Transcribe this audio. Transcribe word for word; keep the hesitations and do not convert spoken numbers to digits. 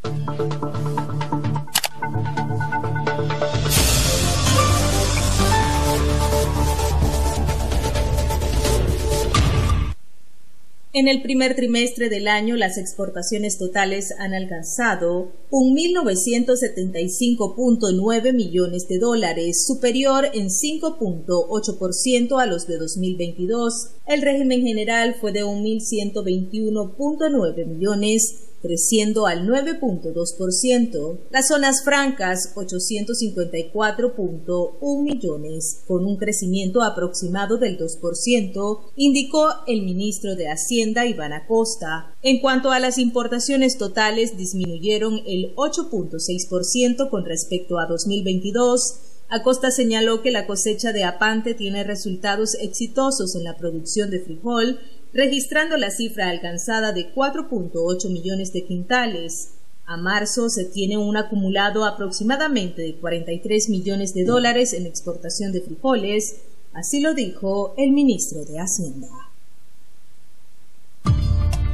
En el primer trimestre del año, las exportaciones totales han alcanzado un mil novecientos setenta y cinco punto nueve millones de dólares, superior en cinco punto ocho por ciento a los de dos mil veintidós. El régimen general fue de un mil ciento veintiuno punto nueve millones, creciendo al nueve punto dos por ciento. Las zonas francas, ochocientos cincuenta y cuatro punto uno millones, con un crecimiento aproximado del dos por ciento, indicó el ministro de Hacienda, Iván Acosta. En cuanto a las importaciones totales, disminuyeron el ocho punto seis por ciento con respecto a dos mil veintidós. Acosta señaló que la cosecha de Apante tiene resultados exitosos en la producción de frijol, registrando la cifra alcanzada de cuatro punto ocho millones de quintales. A marzo se tiene un acumulado aproximadamente de cuarenta y tres millones de dólares en exportación de frijoles, así lo dijo el ministro de Hacienda.